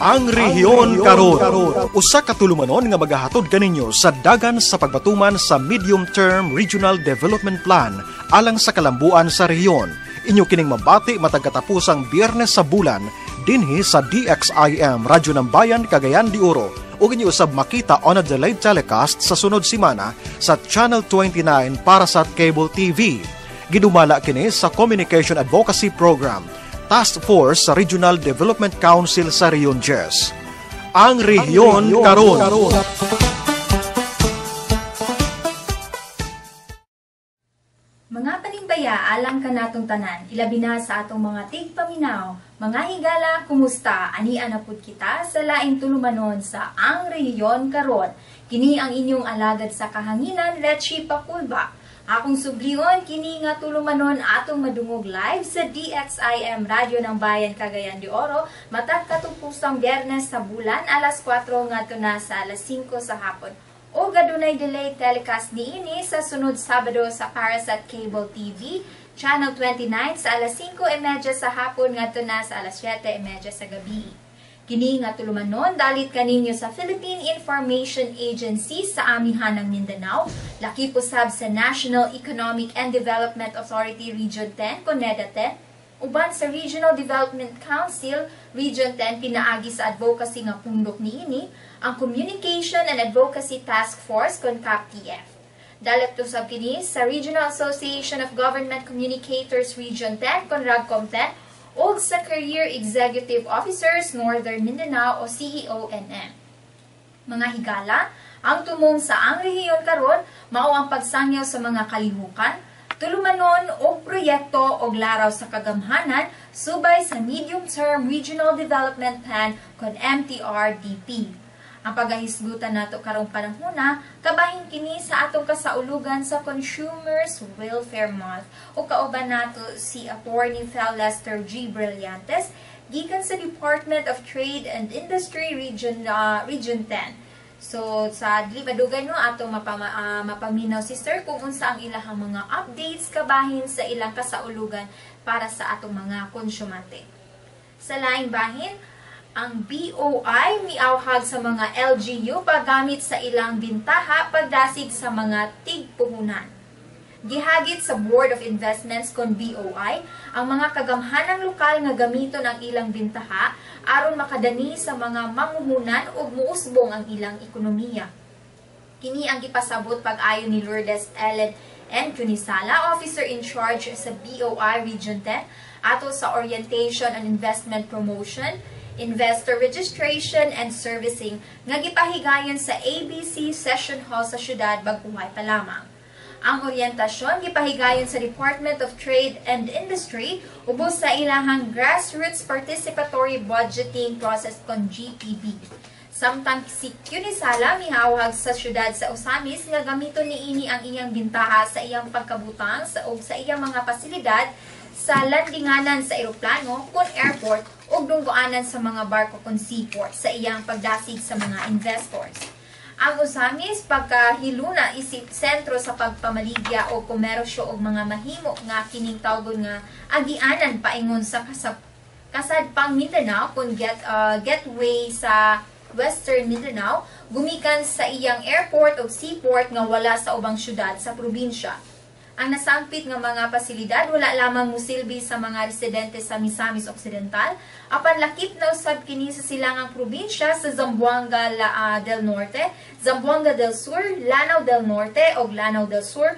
Ang rehiyon karon usa ka tulumanon nga magahatod kaninyo sa dagan sa pagbatuman sa medium-term regional development plan alang sa kalambuan sa rehiyon. Inyo kining mabati matag katapusang Biyernes sa bulan dinhi sa DXIM Radyo ng Bayan Cagayan de Oro ug inyo usab makita on a delayed telecast sa sunod semana sa Channel 29 para sa Cable TV. Gidumala kini sa Communication Advocacy Program Task Force sa Regional Development Council sa Rehiyon 10. Ang rehiyon karon. Mga panimbaya, alang ka natong tanan, ilabi na sa atong mga tigpaminaw. Mga higala, kumusta? Anian na pud kita sa laing tulumanon sa Ang Rehiyon karon. Kini ang inyong alagad sa kahanginan, Retchie Pakulba. Akong sublion, kini nga tulumanon atong madungog live sa DXIM Radyo ng Bayan Cagayan de Oro, matag katupusang Biyernes sa bulan, alas 4 ngadto na sa alas 5 sa hapon. O gadunay delay telecast niini sa sunod Sabado sa Parasat Cable TV, Channel 29 sa alas 5:30 sa hapon ngadto na sa alas 7:30 sa gabi. Kini nga tulumanon dalit kaninyo sa Philippine Information Agency sa amihanang Mindanao, laki pusab sa National Economic and Development Authority Region 10, CONEDA 10, uban sa Regional Development Council Region 10 pinaagi sa advocacy nga pundok niini, ang Communication and Advocacy Task Force CONCAP-TF. Dalit usab kini sa Regional Association of Government Communicators Region 10, CONRAGCOM 10, o sa Career Executive Officers Northern Mindanao o CEONM. Mga higala, ang tumong sa Ang Rehiyon karon mao ang pagsangyaw sa mga kalihukan, tulumanon o proyekto o laraw sa kagamhanan subay sa Medium Term Regional Development Plan kon MTRDP. Ang pagahisgutan nato karong panahona, kabahin kini sa atong kasaulugan sa Consumers Welfare Month o kauban nato si Attorney Fel Lester G. Brillantes gikan sa Department of Trade and Industry Region 10. So sa dili badugay no atong mapaminaw si Sir kung unsa ang ilahang mga updates kabahin sa ilang kasaulugan para sa atong mga konsumante. Sa laing bahin, ang BOI miawhag sa mga LGU paggamit sa ilang bintaha pagdasig sa mga tigpuhunan. Gihagit sa Board of Investments kon BOI ang mga kagamhanang lokal nga gamiton ang ilang bintaha aron makadani sa mga mamumunan ug muusbong ang ilang ekonomiya. Kini ang gipasabot pag-ayo ni Lourdes Ellen N. Cunisala, Officer in Charge sa BOI Region 10, ato sa Orientation and Investment Promotion, Investor Registration and Servicing nga gipahigayon sa ABC Session Hall sa syudad Bagbuhay pa lamang. Ang oryentasyon gipahigayon sa Department of Trade and Industry ubos sa ilahang Grassroots Participatory Budgeting Process kon GPB. Samtang si Cunisala mihawhag sa syudad sa Osamis nga gamiton niini ang iyang bintaha sa iyang pagkabutang sa iyang mga pasilidad sa landinganan sa eroplano kon airport ug dunggoanan sa mga barko kon seaport sa iyang pagdasig sa mga investors. Ang Osamis pagkahiluna isip sentro sa pagpamaligya o komersyo og mga mahimo nga kining tawgon nga agianan paingon sa kasadpang Mindanao kon gateway sa Western Mindanao gumikan sa iyang airport o seaport nga wala sa ubang syudad sa probinsya. Ang nasampit nga mga pasilidad wala lamang musilbi sa mga residente sa Misamis Occidental, apan lakip na usab kini sa silangang probinsya sa Zamboanga del Norte, Zamboanga del Sur, Lanao del Norte ug Lanao del Sur,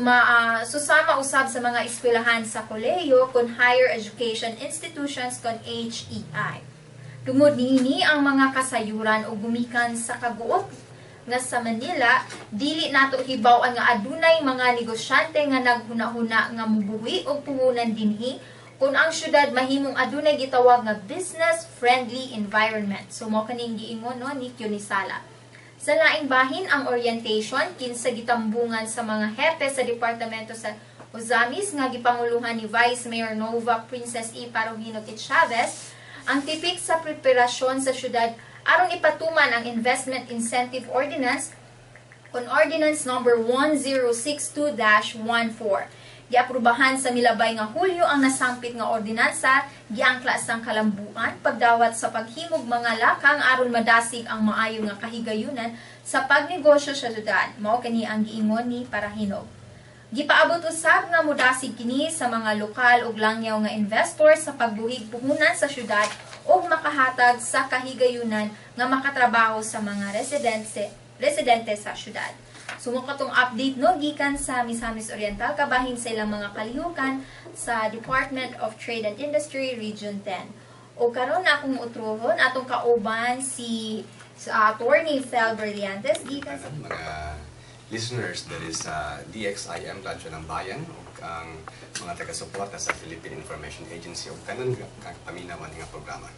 susama usab sa mga eskwelahan sa kolehiyo kon higher education institutions kon HEI. Tungod niini ang mga kasayuran o gumikan sa kaguot nga sa Manila, dili nato hibaw-an nga adunay mga negosyante nga naghuna-huna nga mubuhi og puhunan dinhi kung ang syudad mahimong adunay gitawag nga business-friendly environment. So mo kaning giingon no ni Cunisala. Sa laing bahin ang orientation kinsa gitambungan sa mga hepe sa departamento sa Osamis nga gipanguluhan ni Vice Mayor Nova Princess E. Parugino Chavez, ang tipik sa preparasyon sa syudad aron ipatuman ang Investment Incentive Ordinance on Ordinance number 1062-14. Giaprubahan sa milabay nga Hulyo ang nasampit nga ordinansa, giangkla sang kalambuan, pagdawat sa paghimog mga lakang aron madasig ang maayo nga kahigayunan sa pagnegosyo sa syudad. Mao kani ang giingon ni Parahinog. Gipaabot usab nga modasig kini sa mga lokal ug langyaw nga investor sa pagbuhig puhunan sa syudad ug makahatag sa kahigayunan nga makatrabaho sa mga residente sa syudad. Sumo katong update no gikan sa Misamis Oriental kabahin sa ilang mga kalihukan sa Department of Trade and Industry Region 10. O karon na akong utrohon atong kauban si Attorney Fel Brillantes gikan sa mga listeners that is DXIM Radyo ng Bayan ug ang mga taga-suporta sa Philippine Information Agency ug tanan nga paminawan nga programa.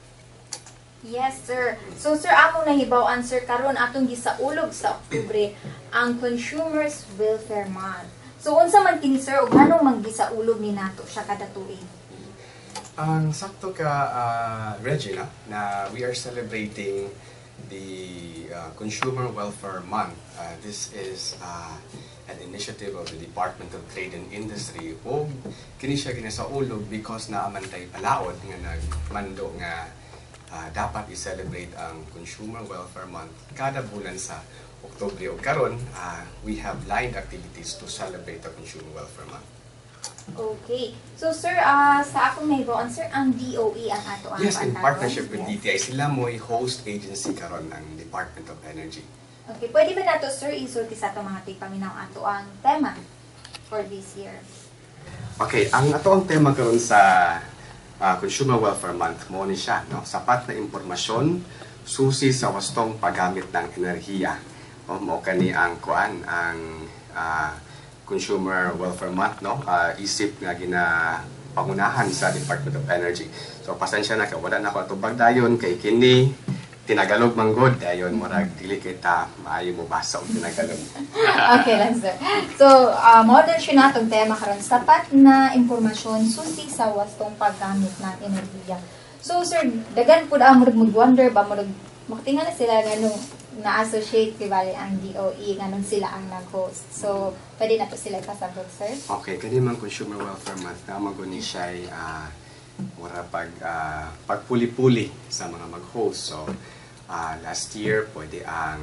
Yes, sir. So, sir, akong nahibaw-an, sir, karon atong gisaulog sa Oktubre ang Consumers Welfare Month. So, unsa man kini, sir, ug nganong manggisaulog ni nato siya kada tuig? Ang sakto ka, Regina, na we are celebrating the Consumer Welfare Month. This is an initiative of the Department of Trade and Industry. O kini siya ginasaulog because naamantay palaod nga nagmando nga dapat i-celebrate ang Consumer Welfare Month kada bulan sa Oktubre. O karon, we have lined activities to celebrate the Consumer Welfare Month. Okay. So, sir, sa akong nahibaw-an, sir, ang DOE ang ato ang Yes, in pantawan. partnership with DTI, sila mo'y host agency karon ng Department of Energy. Okay. Pwede ba nato, sir, isulti sa ato mga tigpaminaw ato ang tema for this year? Okay, ang ato ang tema karon sa Consumer Welfare Month mo ni siya, no? Sapat na impormasyon, susi sa wastong paggamit ng enerhiya. O mo kani ang kuan ang Consumer Welfare Month, no? Isip nga ginapangunahan sa Department of Energy. So pasensya na ka, wala na ko tubag dayon kay kini tinagalog manggod dayon murag dili kita maayo mo basa og tinagalog. Okay lang, sir. So, model siya natong tema karon, sapat na impormasyon susi sa wastong paggamit ng enerhiya. So, sir, dagan po ang mag-wonder ba, makatingan na sila ganong na-associate kibali ang DOE, ganun sila ang nag-host. So, pwede na po sila kasabot, sir? Okay, kani man Consumer Welfare Month na maguni siya mura pagpuli-puli sa mga mag-host. So, last year, pwede ang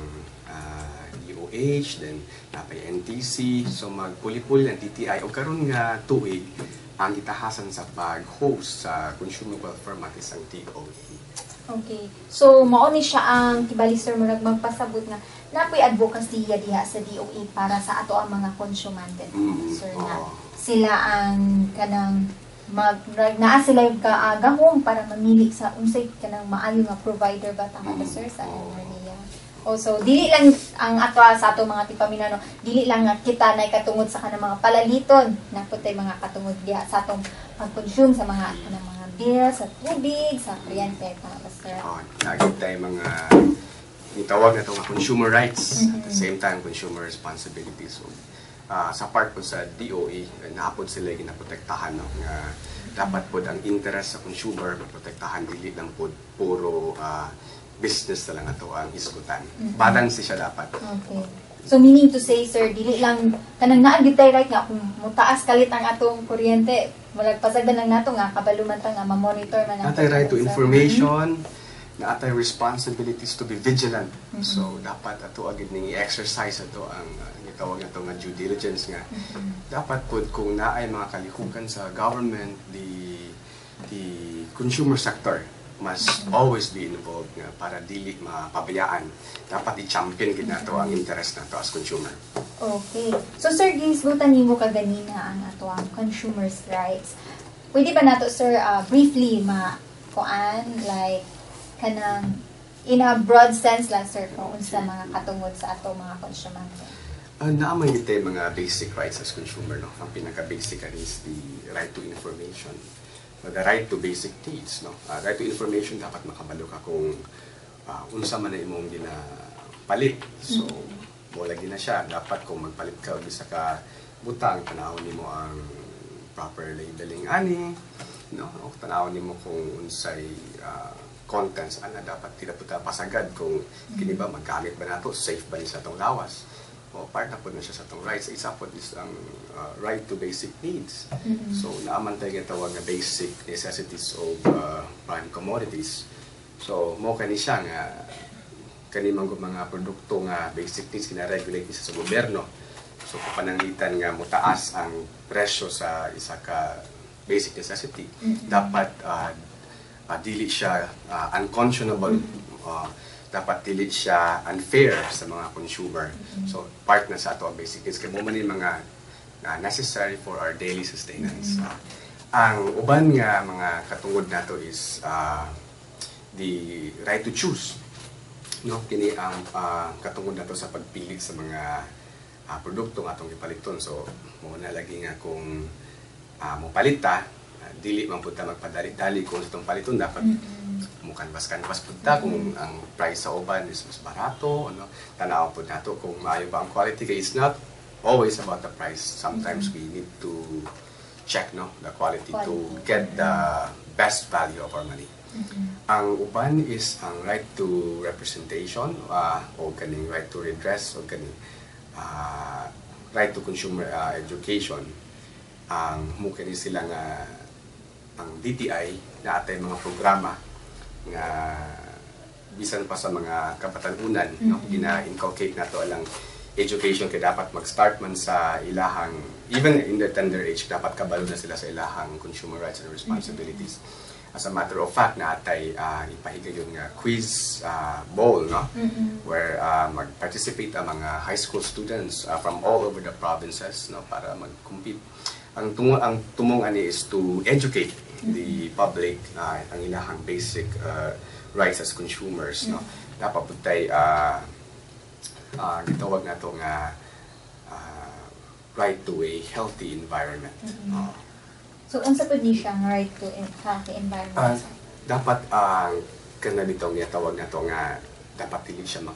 DOH, then napay NTC. So, magpuli-puli ng TTI. O karon nga tuig, ang itahasan sa pag-host sa Consumer Welfare Month is ang DOE. Okay. So, mao ni siya ang kibali, sir, murag magpasabot nga napoy advocacy diha sa DOE para sa ato ang mga konsumante. Sir, na sila ang kanang naa sila yung kaagahong para mamili sa unsay kanang maayo nga provider ba tama ba, sir, sa enerhiya. Also, dili lang ang ato sa ato mga tipaminano, dili lang nga kita na katungod sa kanang mga palaliton, naputay mga katungod diha sa atong pag-consume sa mga kanang mga bills, sa tubig, sa kuryente, tama ba, sir? Lagi tayo mga itawag na ito mga consumer rights, at the same time consumer responsibilities. So, sa part po sa DOE, napod sila ginaprotektahan, no, nga dapat po ang interest sa consumer maprotektahan, dili lang po puro business na lang ito ang isgutan. Balance siya dapat. Okay. So meaning to say, sir, dili lang kanang naagitay right nga kung mutaas kalit ang atong kuryente, wala pasagdan lang nato nga kabaluman ta nga ma-monitor man ang natay right to information, na atay responsibilities to be vigilant. So dapat ato agad ning i-exercise ato ang tawag na ito nga due diligence nga. Dapat po kung naay mga kalihukan sa government, the consumer sector must always be involved nga para dili mapabayaan. Dapat i-champion gid nato ang interest nato as consumer. Okay. So sir, gisgutan nimo kaganina ang ato ang consumers' rights. Pwede ba nato, sir, briefly like kanang in a broad sense lang, sir, kung unsa mga katungod sa ato mga konsumante? Naamay ito mga basic rights as consumer, no? Ang pinaka-basic is the right to information. The right to basic needs, no? Right to information, dapat makabalo ka kung unsa man na imong ginapalit. So, wala gina siya. Dapat kung magpalit ka o isa ka butang, tanawon nimo ang proper labeling ani, no? O tanawon nimo kung unsay contents ana dapat tila puta pasagad kung kini ba maggamit ba nato, safe ba ni sa tong lawas. o part na po na siya sa itong rights. Isa po is ang right to basic needs. So naaman tayo tawag na basic necessities of prime commodities. So mo kani siya nga kanimang mga produkto nga basic needs kina-regulate isa sa gobyerno. So kapananglitan nga mutaas ang presyo sa isa ka basic necessity, dapat dili siya unconscionable, dapat dili siya unfair sa mga consumer. So part na sa ato ang basic needs kay mo man yung mga necessary for our daily sustenance. Ang uban nga mga katungod nato is the right to choose. No, kini ang katungod nato sa pagpili sa mga produkto nga atong ipaliton. So mo na lagi nga kung mo palita, dili man punta magpadali-dali kung sa itong paliton dapat kanvas punta kung ang price sa uban is mas barato, ano, tanaw po nato kung maayo ba ang quality. Kaya it's not always about the price. Sometimes we need to check the quality to get the best value of our money. Ang uban is ang right to representation o kaning right to redress o kaning right to consumer education. Ang mukha sila nga ang DTI na atay mga programa nga bisan pa sa mga kabatanunan, gina-inculcate nato alang education kay dapat mag-start man sa ilahang, even in their tender age, dapat kabalo na sila sa ilahang consumer rights and responsibilities. As a matter of fact, naatay ipahigayon nga quiz bowl, where mag-participate ang mga high school students from all over the provinces, para mag-compete. Ang tumong ani is to educate the public ang ilahang basic rights as consumers. Dapat po tayo gitawag na ito nga right to a healthy environment. So, unsa po ni siya ang right to healthy environment? Dapat kana ditong tawag na ito nga dapat dili siya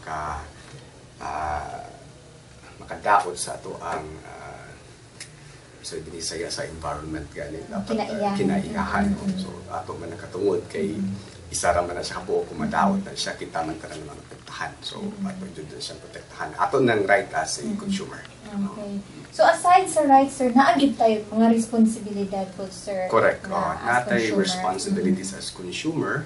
makadaot sa ato ang so binisaya sa environment galing dapat kinaiyahan. So ato man nakatungod kay isa ra man na siya kabuo kung madaot na siya kita man karon naman protektahan. So ato jud siya protektahan ato nang right as a consumer. Okay. So aside sa rights, sir, naagid tayo mga responsibilidad po, sir. Correct. Natay responsibilities as consumer.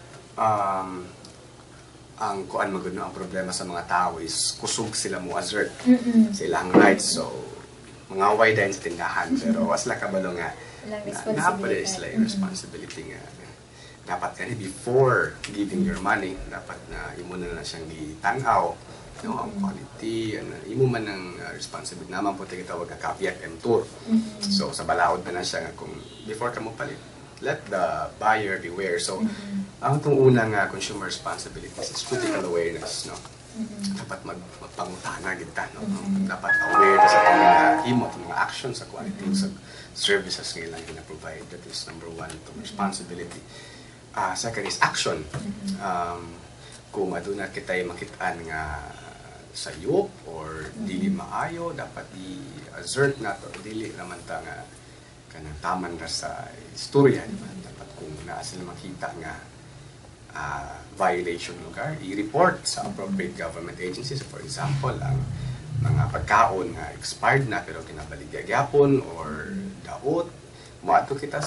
Ang kuan magud ang problema sa mga tao is kusog sila mo assert sa ilang rights. So mga way din sa tindahan pero wasla kabalo nga napala sila yung responsibility nga dapat kani before giving your money dapat na imo na siyang gitanaw ang quality imo man ang responsibility naman po tinatawag nga caveat emptor. So sa balaod na siya nga kung before ka mo palit let the buyer beware. So ang itong unang consumer responsibilities is critical awareness, dapat magpangutana kita, dapat aware sa mga himo, mga actions sa quality sa services nga ilang gina-provide. That is number one, itong responsibility. Second is action. Kung aduna kita'y makitaan nga sayop or dili maayo, dapat i-assert na to, dili naman ta nga kanang taman ra sa istorya, diba? Dapat kung naa sila makita nga violation lugar, i-report sa appropriate government agencies. For example, ang mga pagkaon nga expired na pero kinabaligya gyapon or daot, moadto kita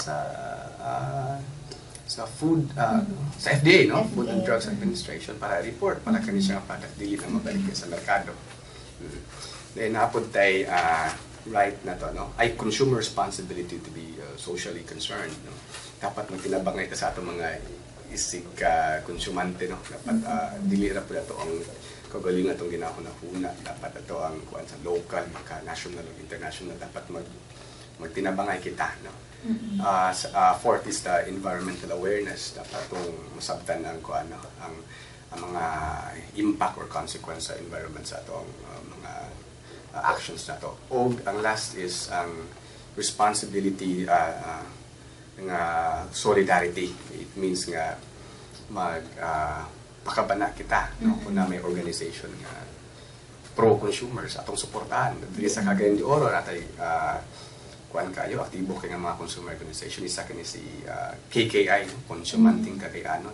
sa food sa FDA, Food and Drugs Administration para report para kani siya product dili na mabalik sa merkado. Then napod tay right na to, ay consumer responsibility to be socially concerned, dapat magtinabangay ta sa ato mga isig konsumante, dapat dili ra pud ato ang kagalingan atong ginahuna-huna, dapat ato ang kuan sa local, maka national ug international, dapat magtinabangay kita, fourth is the environmental awareness, dapat itong masabtan ang kuan ang mga impact or consequence sa environment sa atong mga actions na to. O ang last is ang responsibility nga solidarity. It means nga pakabana kita, kung na may organization nga pro-consumers atong suportahan. Dili sa Cagayan de Oro natay kuan kayo aktibo kay nga mga consumer organization, isa kani si KKI, Konsumanting Cagayanon.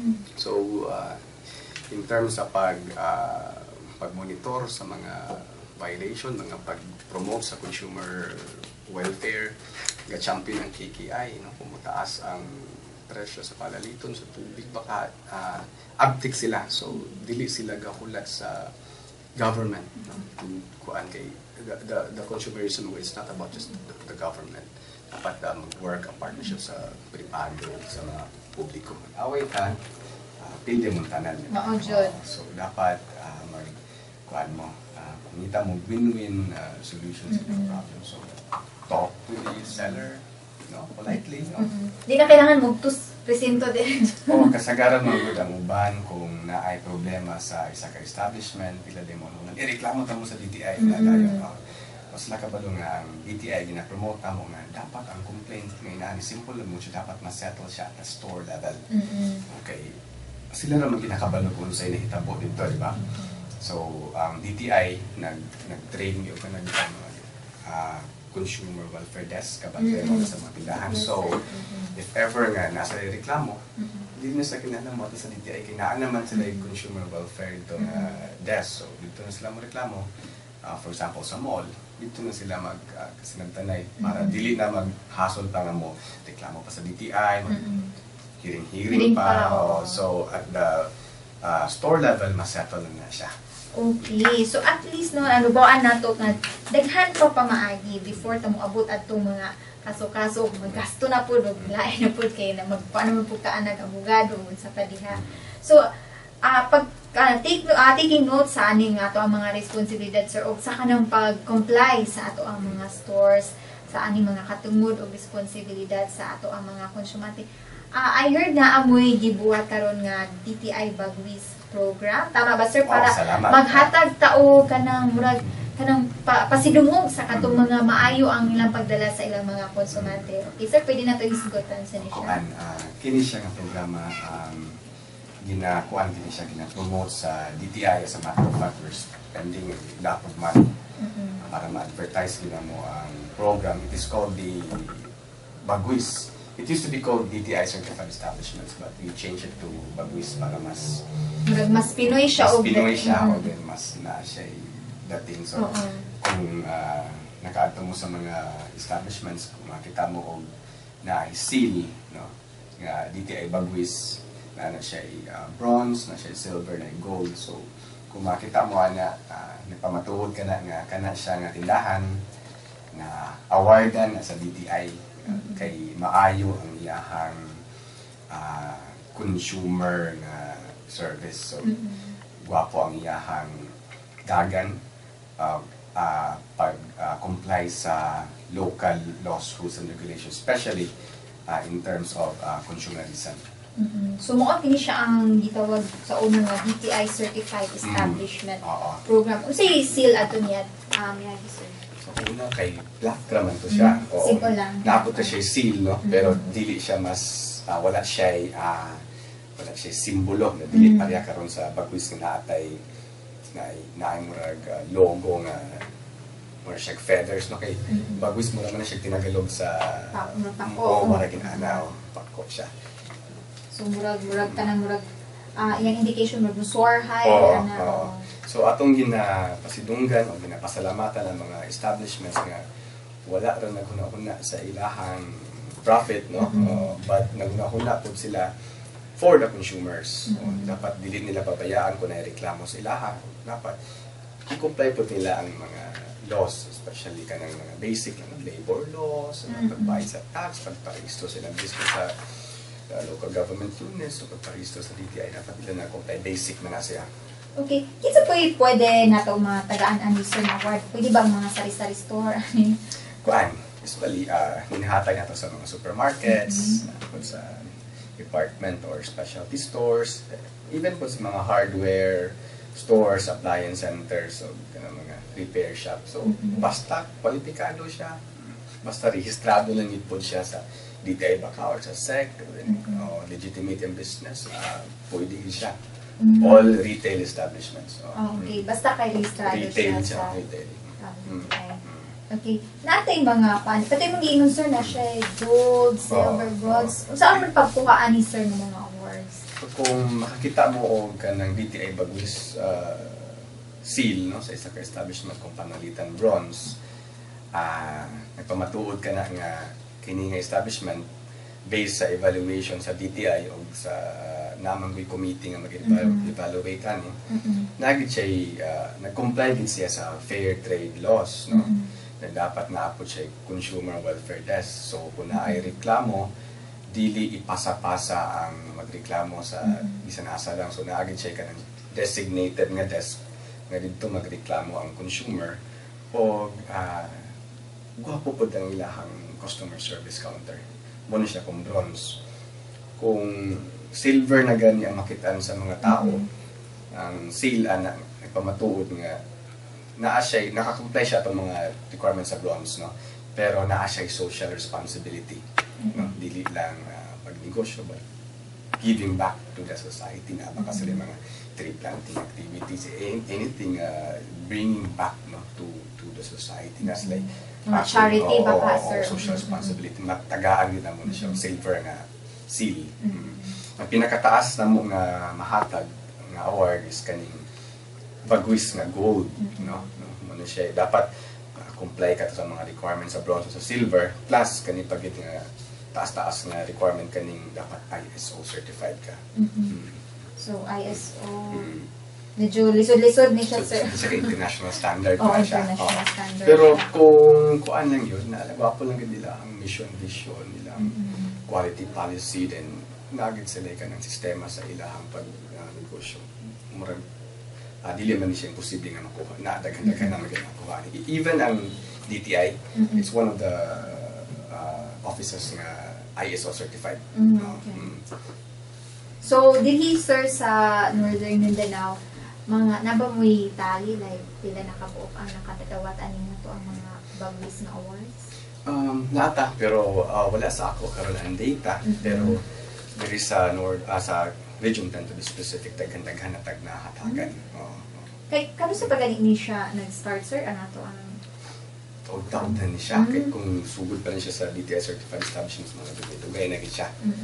So in terms sa pagmonitor sa mga violation, mga pag-promote sa consumer welfare, ga-champion ng KKI, no? Pumutaas ang presyo sa palaliton, sa tubig, baka abtik sila. So, dili sila gahulat sa government. No? Kuan kay the consumerism is not about just the government. Dapat mag-work ang partnership sa privado, sa mga publiko. Mag-away ka, pilde mo tanan. So, dapat kuan mo, kumita mo win-win solutions to the problem. So, talk to the seller, no, politely, no? Di na kailangan magtus presinto din. O kasagaran mo ang uban kung naay problema sa isa ka establishment, pila din mo nung ireklamo ta mo sa DTI na dayon. Mas nakabalo nga ang DTI gina-promote mo nga dapat ang complaint nga inaani simple lang mo siya, dapat ma-settle siya at the store level. Okay. Sila naman ginakabalo kung sa inahitabo dito, di ba? So, ang DTI nag-train yung consumer welfare desk kabantay mo sa mga tindahan. So, if ever nga nasa reklamo, hindi na sa kinahanglan mo sa DTI, kinaan naman sila yung consumer welfare dito na desk. So, dito na sila mo reklamo. For example, sa mall, dito na sila magkasinagtanay para dili na mag-hassle pa nga mo. Reklamo pa sa DTI, hearing pa. So, at the store level, masettle na siya. Okay. So, at least, no, bawaan nato nga, daghan pa pamaagi before ta mo abot atong mga kaso-kaso, maggasto na po, lain na po kayo na paano mo po kaan nag-abogado sa padiha. So, taking note sa aning ato ang mga responsibilidad, sir, o sa kanang pag-comply sa ato ang mga stores, sa aning mga katungod o responsibilidad sa ato ang mga konsumante. I heard na amoy gibuhat karon nga DTI Bagwis program. Tama ba, sir? Para maghatag tao kanang murag kanang pasidungog sa katong mga maayo ang ilang pagdala sa ilang mga konsumante. Okay, sir, pwede na ito isgutan sa niya. Kini siya nga programa gina gina-promote sa DTI as a matter of fact, we're spending a lot of money para ma-advertise mo ang program. It is called the Bagwis. It used to be called DTI Certified Establishments, but we changed it to Bagwis para mas Pinoy siya. Mas Pinoy siya o din mas na siya dating. So, kung nakaadto mo sa mga establishments, kung makita mo og na seal, no, nga DTI Bagwis, na siya bronze, na siya silver, na gold. So, kung makita mo na nagpamatuhod ka na nga kana siya nga tindahan na awardan sa DTI, kay maayo ang iyahang consumer na service. So, guwapo ang iyahang dagan pag-comply sa local laws, rules, and regulations, especially in terms of consumerism. So, mo kini siya ang gitawag sa unang DTI Certified Establishment Program. Unsay seal ato niya, sir? So, una kay black raman to siya. Simple lang. Naapot na siya seal, no? Pero dili siya mas, wala siya simbolo na dili pareha karon sa Bagwis nga naatay na murag logo nga murag siya feathers, no? Kay Bagwis mo naman na siya tinagalog sa murag ginanaw, pako siya. So, murag tanang yung indication murag soar high. So, atong ginapasidunggan o ginapasalamatan ng mga establishments nga wala rin naghuna-huna sa ilahang profit, no? But naghuna-huna po sila for the consumers. Dapat dili nila pabayaan kung naireklamo sa ilaha. Dapat i-comply po nila ang mga laws, especially kanang mga basic na labor laws, pagbayad sa tax, pagparegisto silang business sa local government units, o pagparegisto sa DTI, dapat nila na-comply. Basic na siya. Okay. Kinsa po pwede na ito mga tagaan ni Sir Award? Pwede ba mga sari-sari store? Kuan, usually, hinihatag na ito sa mga supermarkets, sa department or specialty stores, even po sa mga hardware stores, appliance centers, o mga repair shop. So, basta kwalipikado siya, basta rehistrado lang yun po siya sa DTI Bacau or sa SEC, legitimate in business, pwede siya. All retail establishments. Okay, basta kay rehistrado retail siya sa... Retail. Okay. Natay mga pan. Pati mong giingon, sir, na siya gold, silver, bronze. Saan mo pagkuhaan ni sir ng mga awards? Kung makakita mo o ka ng DTI Bagwis seal, no, sa isa ka establishment kung panalitan bronze, nagpamatuod ka na nga kini nga establishment based sa evaluation sa DTI o sa namang committee nga mag-evaluate ani, nagit siya nag-comply din siya sa fair trade laws, no, na dapat naapod siya consumer welfare desk. So kung naay reklamo, dili ipasa-pasa ang magreklamo sa bisan asa lang. So naagit siya kanang designated nga desk nga dito magreklamo ang consumer o gwapo po ang ilahang customer service counter. Muna siya kung bronze. Kung silver na gani ang makitaan sa mga tao, ang seal na nagpamatuod nga nakakomply siya itong mga requirements sa bronze, no? Pero naa siya social responsibility, no? Dili lang pagnegosyo, but giving back to the society na baka sila mga tree planting activities, anything bringing back, no, to the society. That's like charity baka, sir. Social responsibility. Matagaan din na muna siya silver nga seal. Ang pinakataas na mo nga mahatag nga award is kaning bagwis nga gold, no? Muna siya dapat comply ka sa mga requirements sa bronze o sa silver, plus kani pagit nga taas-taas nga requirement kaning dapat ISO certified ka. So ISO medyo lisod-lisod ni siya, sir. Sa international standard na siya. International standard. Pero kung kuan lang yun, naalagwapo lang nila ang mission, vision nila, quality policy, then nagit sila ka ng sistema sa ilahang pag-negosyo. Dili man siya imposible nga makuha. Daghan-daghan na makuha. Even ang DTI, it's one of the officers nga ISO certified. So, dili, sir, sa Northern Mindanao, mga nabamoy tali, like pila nakabuok ang nakadadawatan ninyo to ang mga bagwis na awards? Nata, pero wala sa ako karon ang data, pero diri sa sa region 10 to be specific, daghan-daghan na tagnahatagan. Kay kano sa pagani ni siya nag-start, sir? Ano to ang taon na ni siya, kahit kung sugod pa rin siya sa DTI certified establishments, mga dugay na siya.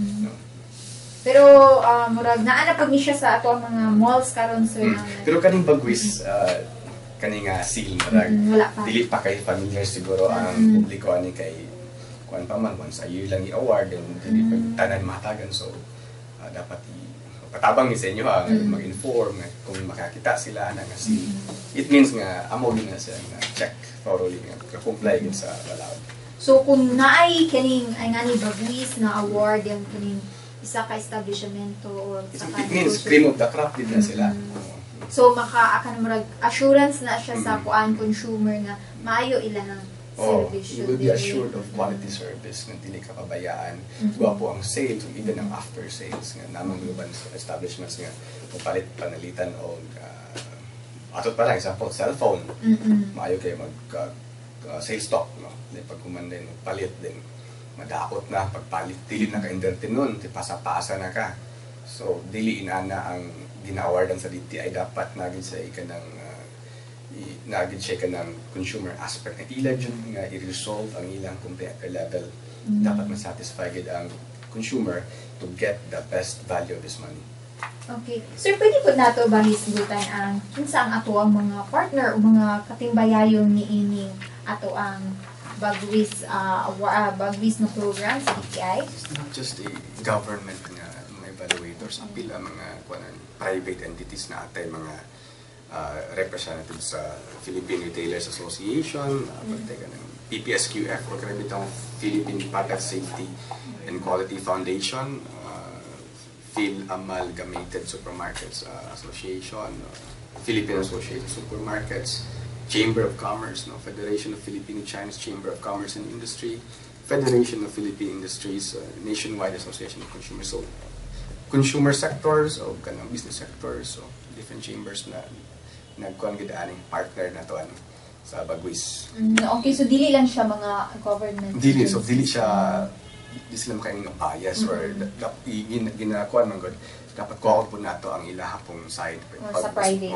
Pero murag naa pag ni siya sa ato ang mga malls karon, sir. Pero kaning bagwis kaning seal murag dili pa kay familiar siguro ang publiko ani kay kuan pa man once a year lang i-award and dili pa tanan mahatagan, so dapat patabang ni sa inyo mag-inform kung makakita sila na nga seal. It means nga amo din na siya nga check thoroughly nga comply gid sa allowed. So kung naay kaning ay ngani bagwis na award yung kaning isa ka establishmento or sa it means cream of the crop din na sila. So maka-akan murag assurance na siya sa kuan consumer na maayo ila ng service. You will be assured of quality service nga dili ka pabayaan. Gwapo ang sales, even ang after sales nga namang luban sa establishments nga palit panalitan o atot pa lang example cellphone. Maayo kay mag sales stock, no. Pag kumanda mo palit din madaot na pagpalit dili na ka entertain ti pasa-pasa na ka. So dili inana ang gina-awardan sa DTI, dapat naging sa ikanang naging siya kanang consumer aspect na ila jud nga i-resolve ang ilang competitor level. Dapat ma-satisfy gid ang consumer to get the best value of his money. Okay. Sir, pwede po nato ba hisgutan ang kinsa ang ato ang mga partner o mga katimbayayon ni ining ato ang bagwis bagwis na program sa DTI? It's not just a government nga mga evaluators, apil ang mga private entities na atay mga representatives sa Philippine Retailers Association, pagteka ng PPSQF o karabitang Philippine Product Safety and Quality Foundation, Amalgamated Supermarkets Association, Philippine Association of Supermarkets, Chamber of Commerce, no, Federation of Filipino-Chinese Chamber of Commerce and Industry, Federation of Philippine Industries, Nationwide Association of Consumers. So, consumer sectors o kanang business sectors, so different chambers na nagkuhan gidaaning partner na to sa bagwis. Okay, so dili lang siya mga government. Dili siya sila makaing bias or ginakuan man gud. Dapat ko po nato ang ilaha pong side sa private.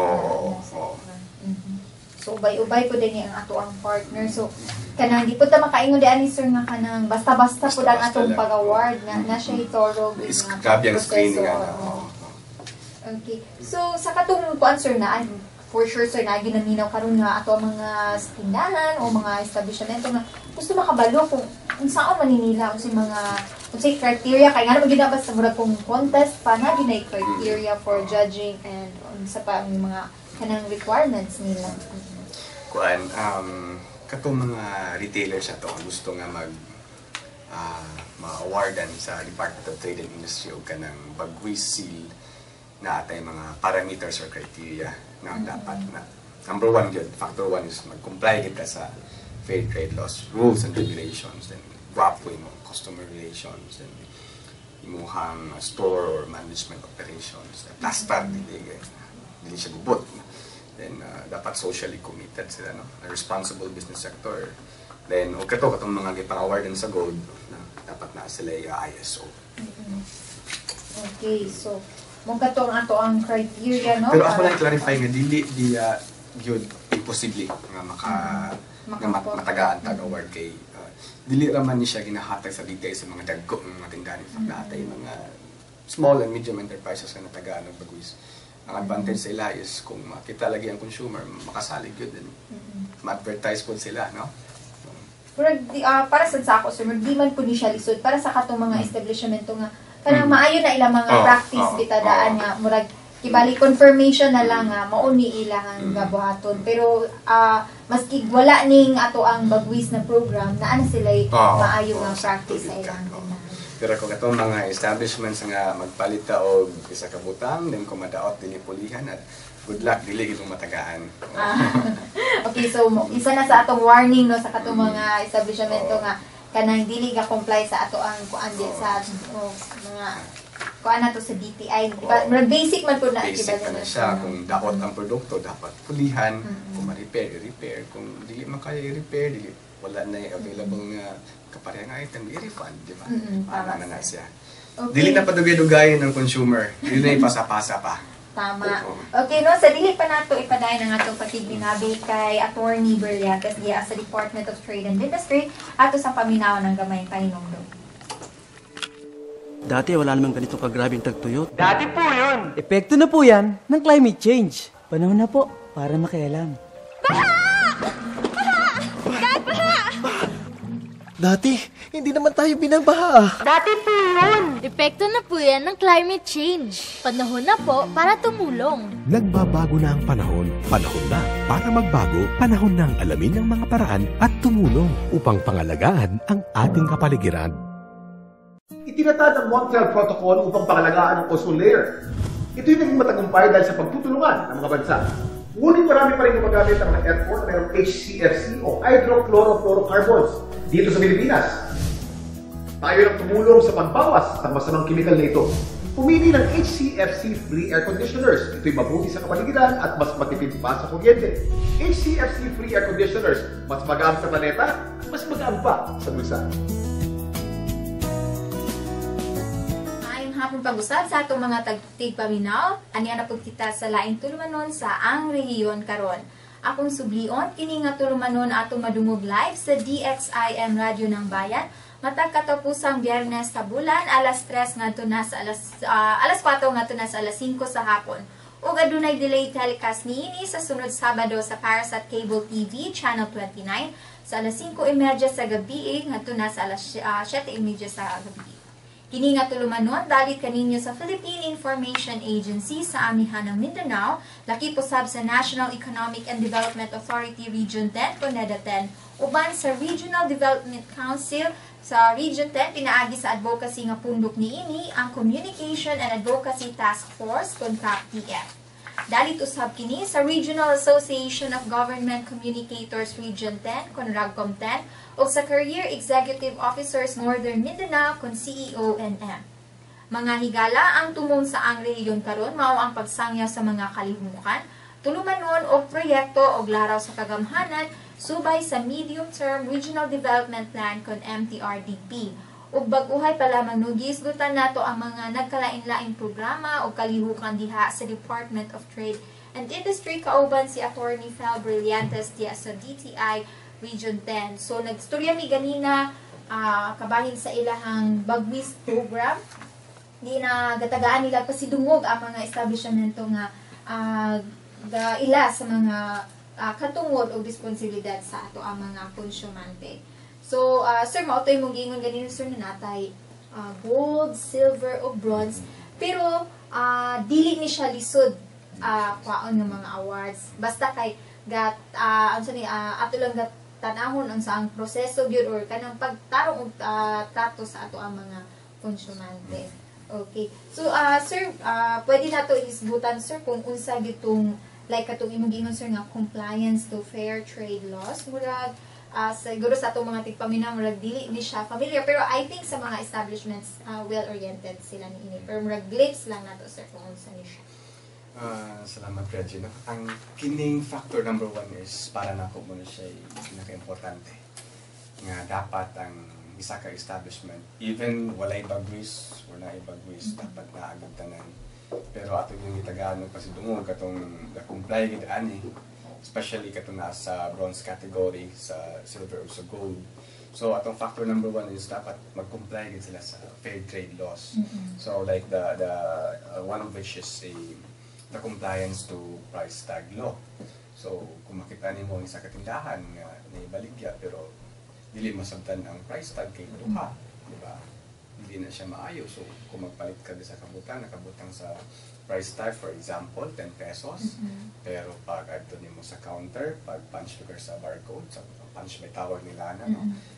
So ubay-ubay po din ang ato ang partner. So kanang di po ta makaingon diani, sir, nga kanang basta-basta po ang atong pag-award na siya thorough is grabe ang screening Okay. So sa katong kuan, sir, na for sure sir na ginaminaw karon nga ato ang mga tindahan o mga establishmento nga gusto makabalo kung saan maninila kung say criteria kay nga naman ginabas sa murag kung contest pa na ginay criteria for judging and sa pa ang mga kanang requirements nila. Kuan katong mga retailers ato gusto nga ma-awardan sa Department of Trade and Industry o kanang Bagwis Seal na atay mga parameters or criteria na dapat na number one yun, factor one is mag-comply kita sa fair trade laws, rules and regulations, then guwapo yung customer relations, then imuhang store or management operations, plastar, dili siya gubot. Then dapat socially committed sila, no? A responsible business sector. Then katong mga gipang-awardan sa gold, dapat na sila yung ISO. Okay, so mong katong ato ang criteria, no? Pero ako lang clarify nga dili yun imposible nga matagaan tag-award kay dili raman ni siya ginahatag sa detail sa mga dagko ng mga tindahan. In fact, natay mga small and medium enterprises nga natagaan ng Bagwis. Ang advantage sa ila is kung makita lagi ang consumer, makasalig yun din. Ma-advertise po sila, no? Pero para sa ako, sir, di man po ni siya lisod para sa katong mga establishmento nga kanang maayo na ilang mga practice bitadaan nga murag kibali confirmation na lang nga mao ni ilang gabuhaton pero maski wala ning ato ang Bagwis na program naa na sila maayo nga practice sa ilang tindahan. Pero kung itong mga establishments nga magpalit ta og isa ka butang then kung madaot dili pulihan at good luck dili itong matagaan. Okay, so isa na sa atong warning no sa katong mga establishmento nga kanang dili ga comply sa ato ang kuan din sa mga kuan nato sa DTI. Basic man po na basic na siya kung daot ang produkto dapat pulihan, kung ma-repair i-repair, kung dili man kaya i-repair dili wala na available nga kaparehang item i-refund, di ba? Para na siya. Okay. Dili na padugay-dugayin ng consumer, dili na ipasa-pasa pa. Tama. Okay, no, sa dili pa nato ipadayon ang atong pakigbinabi kay Attorney Brillantes diya sa Department of Trade and Industry ato sa paminaw ng gamay pahinumdum. Dati wala namang ganito kagrabing tagtuyot. Dati po yun! Epekto na po yan ng climate change. Panahon na po para makialam. Dati, hindi naman tayo binabaha. Dati po yun! Epekto na po yan ng climate change. Panahon na po para tumulong. Nagbabago na ang panahon. Panahon na para magbago. Panahon na ang alamin ng mga paraan at tumulong upang pangalagaan ang ating kapaligiran. Itinatad ang Montreal Protocol upang pangalagaan ang ozone layer. Ito'y naging matagumpay dahil sa pagtutulungan ng mga bansa. Ngunit marami pa rin gumagamit ang mga airport na mayroong HCFC o hydrochlorofluorocarbons dito sa Pilipinas. Tayo nang tumulong sa pagbawas ng masamang kimikal na ito. Pumili ng HCFC-free air conditioners. Ito'y mabuti sa kapaligiran at mas matipid pa sa kuryente. HCFC-free air conditioners, mas magaan sa planeta, mas magaan pa sa bulsa. Hapon pag-usab sa atong mga tigpaminaw, ani na pud kita sa laing tulumanon sa ang rehiyon karon. Akong sublion kini nga tulumanon atong madungog live sa DXIM Radio ng Bayan matag katapusang Biyernes sa bulan alas 3 ngadto na sa alas 4 ngadto na sa alas 5 sa hapon. Ug adunay delay telecast niini sa sunod Sabado sa Parasat Cable TV Channel 29 sa alas 5:30 sa gabi ngadto na sa alas 7:30 sa gabi. Kini nga tulumanon dalit kaninyo sa Philippine Information Agency sa amihan ng Mindanao, laki posab sa National Economic and Development Authority Region 10, CONEDA 10, uban sa Regional Development Council sa Region 10 pinaagi sa advocacy nga pundok niini ang Communication and Advocacy Task Force CONCAP-TF. Dalit usab kini sa Regional Association of Government Communicators Region 10, CONRAGCOM 10, o sa Career Executive Officers Northern Mindanao, kon CEO-NM. Mga higala ang tumong sa ang rehiyon karon mao ang pagsangya sa mga kalihukan, tulumanon o proyekto o laraw sa kagamhanan subay sa Medium Term Regional Development Plan kon MTRDP. Ug bag-uhay pa lamang nugis gutan nato ang mga nagkalain-laing programa o kalihukan diha sa Department of Trade and Industry kauban si Attorney Fel Brillantes diha sa DTI Region 10. So nagstorya mi ganina kabahin sa ilahang Bagwis program. Di na gatagaan nila pasidungog ang mga establishmento nga ila sa mga katungod o responsibilidad sa ato ang mga konsumante. So, sir, mautoy mong gingon ganito, sir, na natay gold, silver, o bronze. Pero, dili ni siya lisod kwaon ng mga awards. Basta kay, ato lang tanahon ang saang proseso gyud or kanang pagtarong og trato sa ato ang mga konsumante. Okay. So, sir, pwede na to isbutan, sir, kung unsa gitong like katong imong gingon, sir, nga compliance to fair trade laws. Murag, siguro sa itong mga tigpaminaw, murag dili ni siya familiar. Pero I think sa mga establishments, well-oriented sila ni ini. Pero murag glimpse lang na to, sir, kung unsa ni siya. Salamat, Reggie. Ang kining factor number 1 is para na ko muna siya pinaka-importante. Nga dapat ang isa ka establishment, even walay bagwis or na ibagwis, dapat na agad tanan. Pero ato yung itagaan ng pasidungog katong na-comply gid ani, especially katong nasa bronze category, sa silver o sa gold. So atong factor number 1 is dapat mag-comply gid sila sa fair trade laws. So like the one of which is the compliance to price tag law. So kung makita nimo isa ka tindahan nga naibaligya pero dili masabtan ang price tag kay duha, di ba? Hindi na siya maayo. So, kung magpalit ka sa kabutang, nakabutang sa price tag, for example, 10 pesos. Pero pag adto nimo sa counter, pag punch ka sa barcode, sa punch may tawag nila na,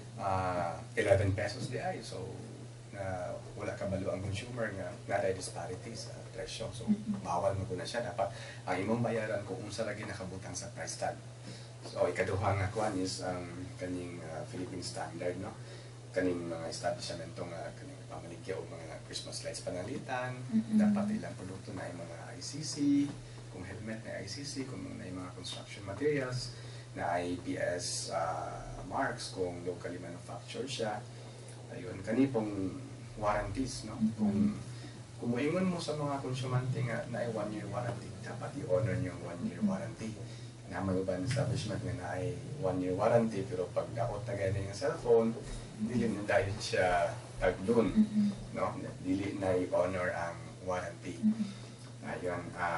11 pesos di ay. So, wala kabalo ang consumer nga naday disparity sa presyo. So, bawal mo ko na siya. Dapat ang imong bayaran kung unsa lagi nakabutang sa price tag. So, ikaduha nga kuan is kaning Philippine standard, no? Kaning mga establishmento nga kaning pamaligya o mga Christmas lights panalitan, dapat ilang produkto na yung mga ICC, kung helmet na ICC, kung na yung mga construction materials, na IPS marks, kung locally manufactured siya. Ayun, kanipong warranties, no? Kung muingon mo sa mga konsumante nga na 1-year warranty, dapat i-honor yung 1-year warranty. Na may ubang establishment nga na ay 1-year warranty, pero pag dakot na ganyan yung cellphone, dili na dahil siya tagdun, no? Dili na i-honor ang warranty. Ayun,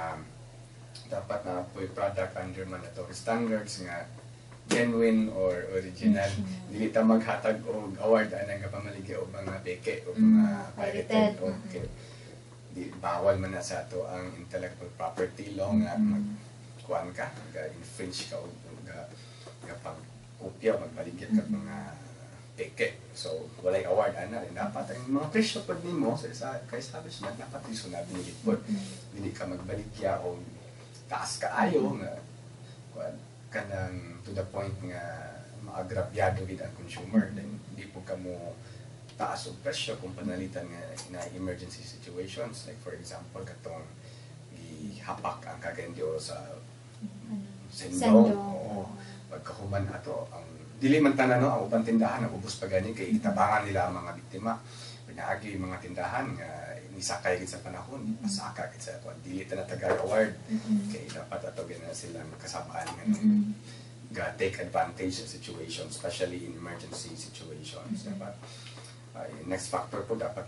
dapat na po yung product under mandatory standards nga genuine or original. Dili ta maghatag og award anang pamaligya o mga peke o mga pirated. Okay. Di bawal man na sa ato ang intellectual property law nga magkuan ka, infringe ka o kapag kopya magbaligya ka mga peke. So, walay award ana rin. Dapat ang mga presyo pag nimo sa establishment dapat reasonable nilid po. Dili ka magbaligya o taas ka ayo nga kanang to the point nga maagrabyado gid ang consumer. Then di po ka mo taas og presyo kung panalitan nga na emergency situations. Like for example, katong gihapak ang kagandyo sa sendo. Pagkahuman ato ang dili man tanan no ang ubang tindahan ubos pa gani kay itabangan nila ang mga biktima. Pinaagi mga tindahan nga nisakay gid sa panahon, pasaka gid sa kuan dili ta natagay award. Kay dapat ato gina silang kasabaan nga ga take advantage of situation, especially in emergency situations. Dapat next factor po dapat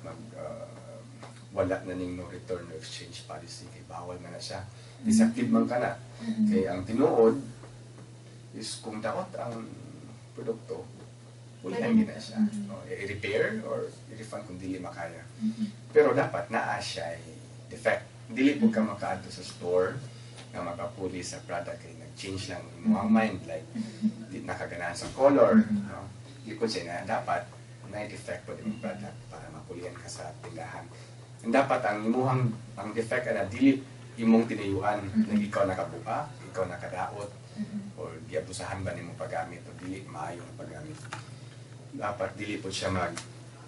wala na ning no return no exchange policy kay bawal man na siya. Deceptive man kana. Kay ang tinuod is kung daot ang produkto, ulihan na siya. I-repair or i-refund kung dili makaya. Pero dapat naa siya defect. Dili po ka makaadto sa store na makapuli sa product kay nag-change lang imong mind like di nakaganahan sa color. Di ko siya na dapat may defect po yung product para mapulihan ka sa tindahan. And dapat ang imuhang ang defect na dili imong tinayuan na ikaw nakabuka, ikaw nakadaot, or giabusahan ba nimo paggamit o dili maayo ang paggamit. Dapat dili po siya mag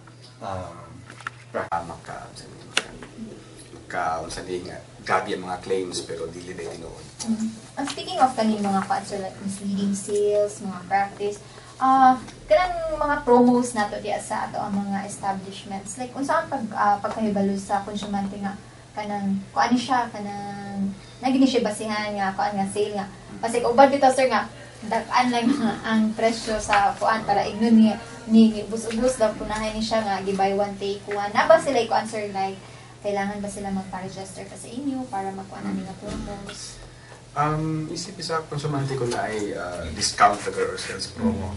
unsa di nga gabi ang mga claims pero dili na tinuod. And speaking of kaning mga facts like misleading sales, mga practice, kanang mga promos nato diya sa ato ang mga establishments, like unsa ang pagkahibalo sa konsumante nga kanang kuan siya kanang nagini siya basihan nga kuan nga sale nga kasi ubad bitaw sir nga dak-an lang ang presyo sa kuan para ignon ni bus-ubus daw punahan ni siya nga gibay one take one na ba sila kuan sir like kailangan ba sila magpa-register ka sa inyo para makuha na nila promos? Isip sa konsumante ko na ay discount or sales promo.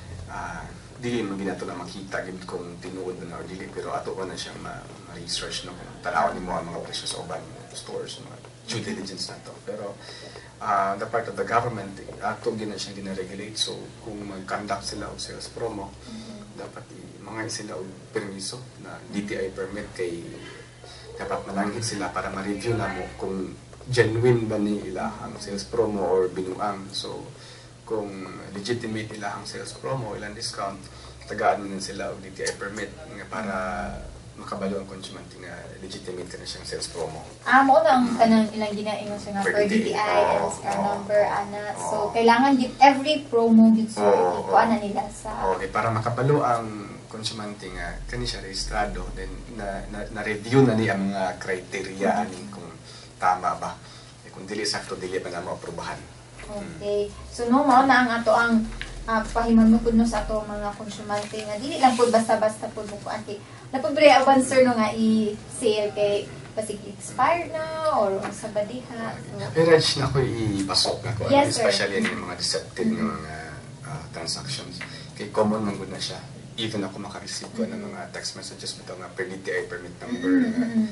Dili man ginato na makita gid kung tinuod na or dili, pero ato ko na siyang ma-research no, kung tanawon nimo ang mga presyo sa uban stores, mga due diligence na to. Pero the part of the government, ato gina siyang gina-regulate. So kung mag-conduct sila og sales promo, dapat mga sila og permiso na DTI permit, kay dapat mananghid sila para ma-review na mo kung genuine ba ni ila ang sales promo or binuang. So kung legitimate nila ang sales promo, ilang discount, tagaan din sila og DTI permit nga para makabalo ang konsumante nga legitimate ka na siyang sales promo. Mo lang kanang ilang ginaingon sa nga per DTI and SCAR number, ana. So kailangan gid every promo gid so ikuan na nila sa okay, para makabalo ang konsumante nga kani siya rehistrado, then na-review na ni ang mga criteria ani kung tama ba. Kung dili sakto, dili pa na maaprubahan. Okay. So no, mao na ang ato ang pahiman mo pud no sa ato mga konsumante nga dili lang pud basta-basta pud mo kuan kay napagbre aban sir no nga i-sale kay pasig expired na or sa badiha. Average na ko ipasok na ko, yes, especially yung mga deceptive nga mga transactions. Kay common man gud na siya. Even ako maka-receive ko ng mga text messages bitaw nga per DTI permit number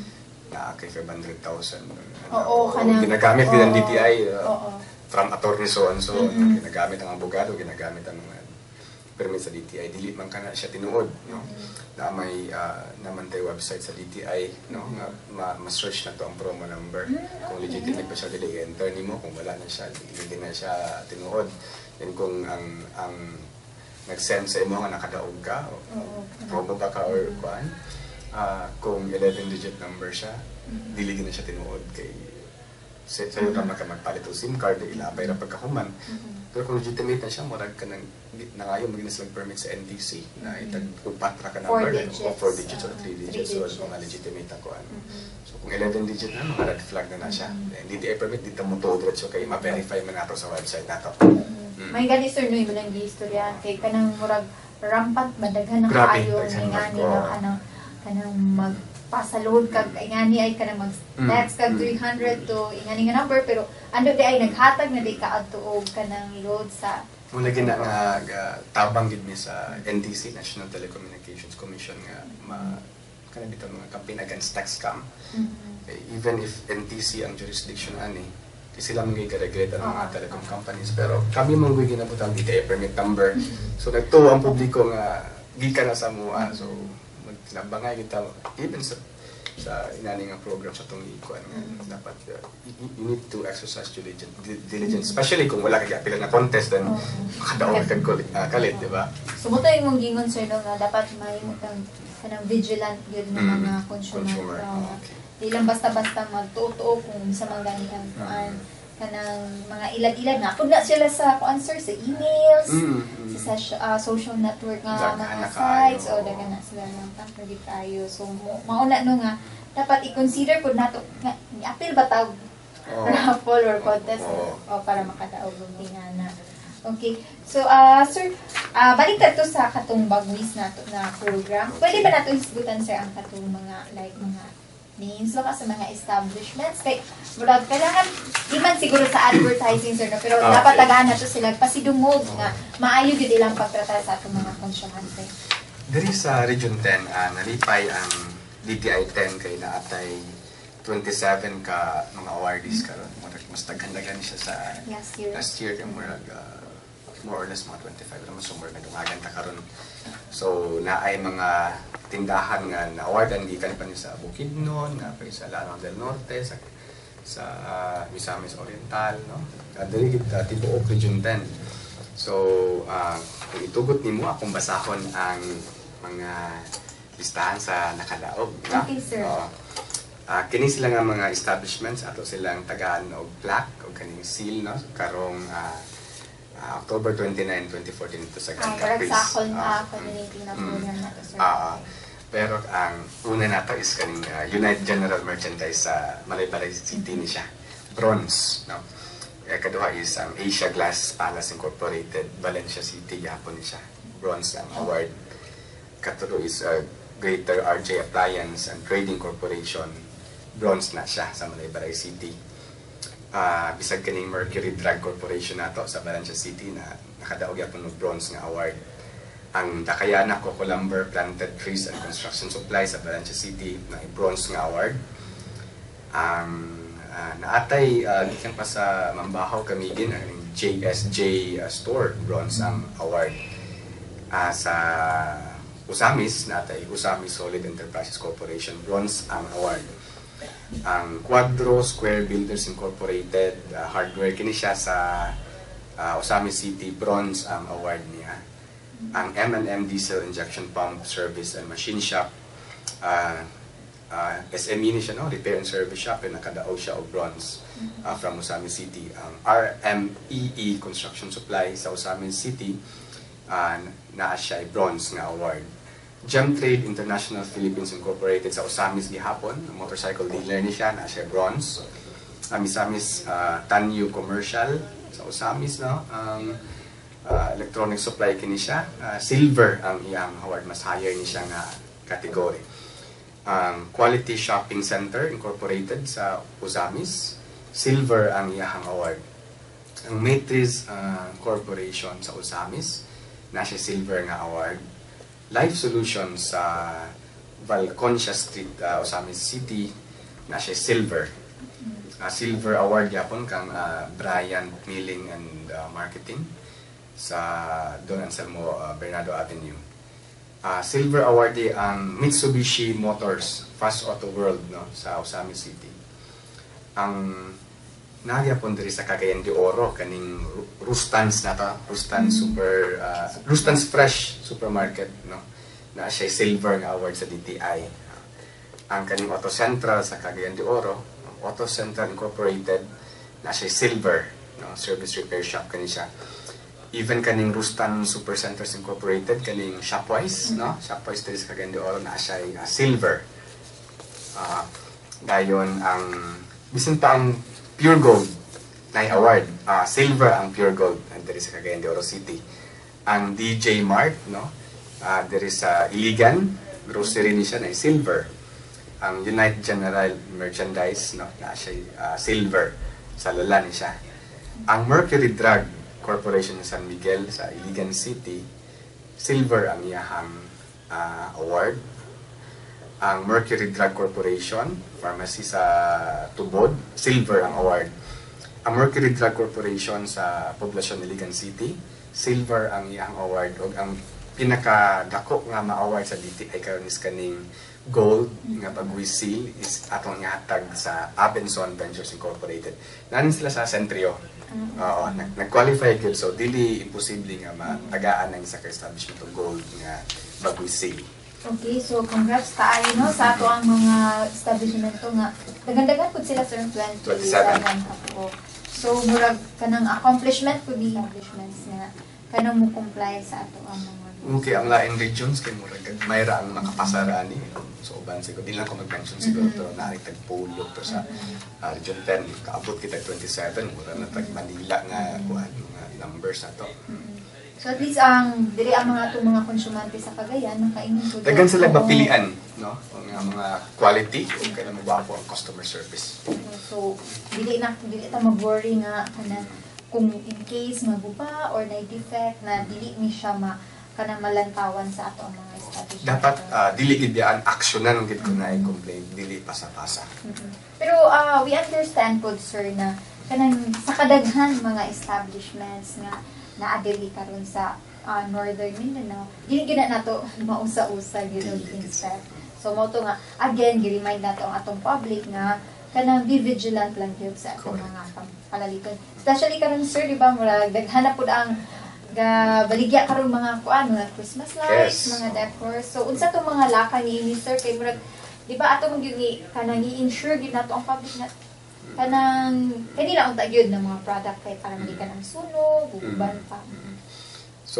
na kay 500,000. Oo, kanang ginagamit din ang DTI from attorney so and so, ginagamit ang abogado, ginagamit ang mga permit sa DTI, dili man kana siya tinuod, no? Na may naman tayo website sa DTI, no, nga ma-search na to ang promo number, kung legitimate pa siya, dili enter nimo, kung wala na siya, dili na siya tinuod. Then kung ang nag-send sa imo nga nakadaog ka, promo ba ka or kuan, kung 11-digit number siya, dili na siya tinuod, kay sa'yo ka magpalit o SIM card, ilabay na pagkahuman. Pero kung legitimate na siya, marag ka nangayon maging silang permit sa NTC na itag-upatra ka number, 4 digits or 3 digits, so kung legitimate ako. So kung 11-digit na, mga red flag na siya. DTI permit, dito mo to diretso kay ma-verify man nato sa website nato. May gali sir no, iba lang giistorya kay kanang murag rampant madaghan na kaayo nga nila kanang magpasalod kag ingani ay kanang mag-text kag 300 to ingani nga number, pero ando di ay naghatag na di kaadto og kanang load sa muna gina nga tabang gid mi sa NTC, National Telecommunications Commission, nga kana bitaw mga campaign against tax scam. Even if NTC ang jurisdiction ani, sila man gay-regulate ang mga telecom companies, pero kami man gay ginabutang DTI permit number. So nagtuo ang publiko nga gikan na sa mua, so maglabangay kita even sa inani nga program sa itong ikuan nga dapat you need to exercise diligence, especially kung wala kang apila na contest, then makadaog kang kalit, di ba? So mo tayo mong gingon sir no, nga dapat may kanang vigilant yun ng mga consumer. Di lang basta-basta magtuo kung sa mga ganitang kuan kanang mga ilad-ilad na pud na sila sa kuan sir, sa emails, sa social network nga mga sites, o daga na sila ng pagkagit tayo. So mauna no nga dapat i-consider pud nato nga i-appeal ba tawag raffle or contest o para makadaog og tingana. Okay. So sir, balik to sa katong bagwis nato na program. Pwede ba nato hisgutan sir ang katong mga like mga names lang sa mga establishments? Kaya murag kailangan di man siguro sa advertising sir, no? Pero dapat tagaan na to sila pasidungog nga maayo gid ilang pagtrata sa atong mga konsumante. Diri sa Region 10, nalipay ang DTI 10 kay naatay 27 ka mga awardees karon. Mas daghan-daghan siya sa last year kay murag more or less mga 25 naman summer na dumagan ta karon. So naay mga tindahan nga na-awardan gikan pa ni sa Bukidnon, nga pa sa Lanao del Norte, sa Misamis Oriental, no? Diri gid tibuok Region 10. So kung itugot nimo akong basahon ang mga listahan sa nakadaog, na? Okay, sir. Kini sila nga mga establishments ato silang tagaan og plaque o kaning seal, no? Karong October 29, 2014 ito sa Caprice. Sakol na community na program na to, sir. Pero ang una nato is kaning United General Merchandise sa Malaybalay City ni siya. Bronze, no? Kaduha is ang Asia Glass Palace Incorporated, Valencia City, Yapon ni siya. Bronze ang award. Katulo is Greater RJ Appliance and Trading Corporation. Bronze na siya sa Malaybalay City. bisag kaning Mercury Drug Corporation nato sa Valencia City na nakadaog yapon og bronze nga award. Ang Dakayana Cocolumber Planted Trees and Construction Supply sa Valencia City na bronze nga award. Ang naatay gikan pa sa Mambahaw Camiguin ang JSJ Store bronze ang award. Sa Usamis naatay Usamis Solid Enterprises Corporation bronze ang award. Ang Quadro Square Builders Incorporated hardware kini siya sa Usamis City bronze ang award niya. Ang M&M Diesel Injection Pump Service and Machine Shop SME ni siya, no? Repair and Service Shop, nakadaog siya og bronze from Usamis City. Ang RMEE Construction Supply sa Usamis City naa siya bronze nga award. Gem Trade International Philippines Incorporated sa Usamis gihapon, motorcycle dealer ni siya, naa siya bronze. Misamis Tanyu Commercial sa Usamis, no? Electronic supply kini siya, silver ang iyang award, mas higher ni siya nga category. Quality Shopping Center Incorporated sa Usamis, silver ang iyang award. Ang Matriz Corporation sa Usamis, na siya silver nga award. Life Solutions sa Valconcia Street, Usamis City, na siya silver. Silver award yapon kang Bryant Milling and Marketing sa Don Anselmo Bernardo Avenue. Silver awardee ang Mitsubishi Motors Fast Auto World, no, sa Usamis City. Ang nagyapon diri sa Cagayan de Oro kaning Rustans nata, Rustans Rustans Fresh Supermarket, no, na siya silver nga award sa DTI. Ang kaning Auto Central sa Cagayan de Oro, Auto Central Incorporated, na siya silver, no, service repair shop kani siya. Even kaning Rustan Supercenters Incorporated, kaning Shopwise, no? Shopwise diri sa Cagayan de Oro, na siya silver. Dayon ang bisan pa ang Pure Gold na award, silver ang Pure Gold diri sa Cagayan de Oro City. Ang DJ Mart, no? Diri sa Iligan grocery ni siya na silver. Ang United General Merchandise, no, na siya silver, sa Lola ni siya. Ang Mercury Drug Corporation ng San Miguel sa Iligan City, silver ang iyahang award. Ang Mercury Drug Corporation Pharmacy sa Tubod, silver ang award. Ang Mercury Drug Corporation sa Poblacion Iligan City, silver ang iyahang award. O ang pinakadako nga ma-award sa DTI karon is kaning gold nga pag-we seal is atong ihatag sa Abenson Ventures Incorporated. Nanin sila sa Centrio. Nag-qualify gyud, so dili imposible nga matagaan ang isa ka establishment of gold nga pag-we seal. Okay, so congrats tayo, no, sa ato ang mga establishment to nga dagan-dagan pud sila sa 27 ako. So murag kanang accomplishment pud di establishments nga kanang mo comply sa ato ang mga. Okay, ang laing regions kay murag mayra ang makapasara ni. So uban siguro din lang ko mag-mention siguro pero naari tagpulog to sa Region 10 kaabot kita 27 mura na tag Manila nga kuan nga numbers ato. So at least ang diri ang mga atong mga konsumante sa Cagayan nakaingon pud. Dagan sila mapilian, no? Ang mga quality ug kay mabago ang customer service. So dili ta mag-worry nga kana kung in case maguba or na defect na dili ni siya kanang malantawan sa ato ang mga establishment. Dapat dili gid biyaan aksyonan gid kun naay complaint, dili pasa-pasa. Pero we understand po sir na kanang sa kadaghan mga establishments nga naadili karon sa Northern Mindanao, dili gid nato mausa-usa gyud og inspect. So mo to nga again gi-remind nato ang atong public nga kanang be vigilant lang gyud sa atong mga palaliton. Especially karon sir, di ba, murag daghan na pud ang baligya karon mga kuan, mga Christmas lights, mga decor. So unsa tong mga laka ni sir kay murag di ba ato gyud ni kanang i-insure gyud nato ang public na kanang kanila ang tagyod ng mga product kay para hindi ka nang sunog, uban pa. So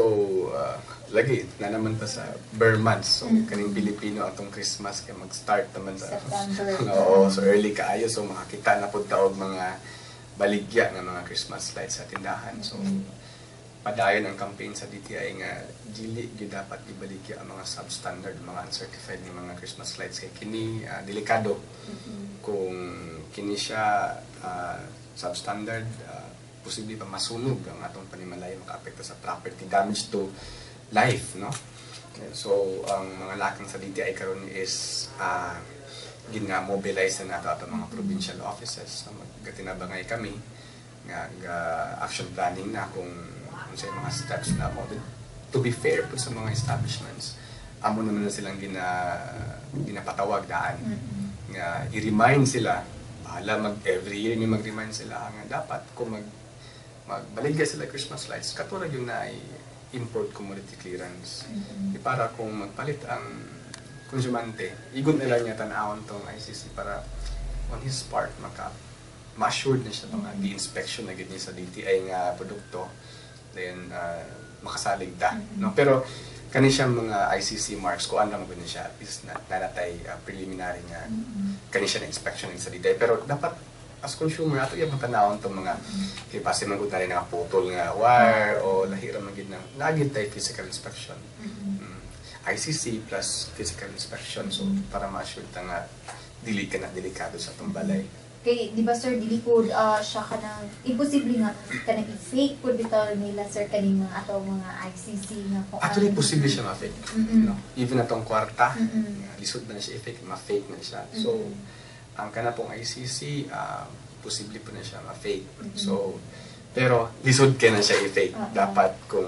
lagi na naman pa sa bare months. So kaning Pilipino atong Christmas kay mag-start naman sa September. Oo, so early kaayo, so makakita na pud ta og mga baligya nga mga Christmas lights sa tindahan. So padayon ang campaign sa DTI nga dili gyud dapat ibaligya ang mga substandard, mga uncertified nga mga Christmas lights kay kini delikado kung kini siya substandard, posible pa masunog ang atong panimalay, makaapekto sa property, damage to life, no? So ang mga lakang sa DTI karon is gina-mobilize na nato atong mga provincial offices. So, magkatinabangay kami nga action planning na kung sa mga steps na mo. To be fair po sa mga establishments, amo naman na silang ginapatawag daan. Nga i-remind sila, bahala every year ni mag-remind sila nga dapat kung magbaligya sila Christmas lights, katulad yung na import commodity clearance. Para kung magpalit ang konsumante, igon nila niya tanawon tong ICC para on his part ma-assured na siya mga di-inspection na ganyan sa DTI nga produkto, then makasalig ta. No? Pero kani siya mga ICC marks, kung ano naman siya, is nanatay preliminary nga kani siya na inspection sa DTI. Pero dapat as consumer, ato yung tanawon itong mga kipasi magod na rin nga putol nga wire o lahira magid na nagid tayo physical inspection. ICC plus physical inspection, so para ma-assure ta nga dili ka na delikado sa itong balay. Okay, di ba sir, dili po siya ka ng imposible nga ka nang i-fake po dito nila sir kaning mga ato mga ICC nga po. Actually, posible siya ma-fake. No? Even atong kwarta, lisod na siya i-fake, ma-fake na siya. So, ang kana pong ICC, posible po na siya ma-fake. So, pero lisod ka na siya i-fake. Dapat kung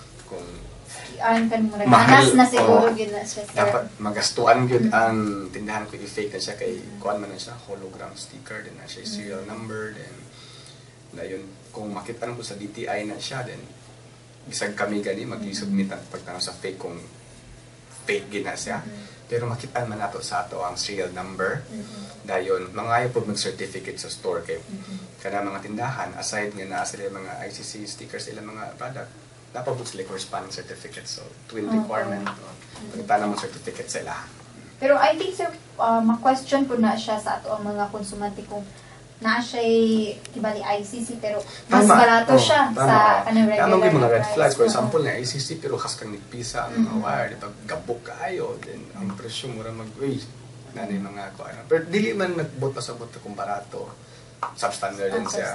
mahal na siguro yun na siya, sir. Dapat magastuan yun ang tindahan ko i-fake na siya kay kuan man na siya, hologram sticker, then na siya serial number, then na yun, kung makita po sa DTI na siya, then bisag kami gani mag-i-submit ang pagtanong sa fake kung fake gina siya. Pero makita man nato sa ato ang serial number. Dayon, mga po mag-certificate sa store kay kana mga tindahan, aside nga naa sila mga ICC stickers sila mga product, dapat po sila corresponding certificates. So, twin requirement. Pagkita naman certificate sila. Pero I think sir, ma-question po na siya sa ato ang mga konsumante kung na siya kibali ICC pero mas barato siya sa kanang regular. Tama yung mga red flags. For example, na ICC pero kas kang nagpisa ang mga wire. Pag gabok kayo, then ang presyo mura mag-uy. Nanay mga ko. Pero dili man nagbot pa sa bot kung barato. Substandard din siya.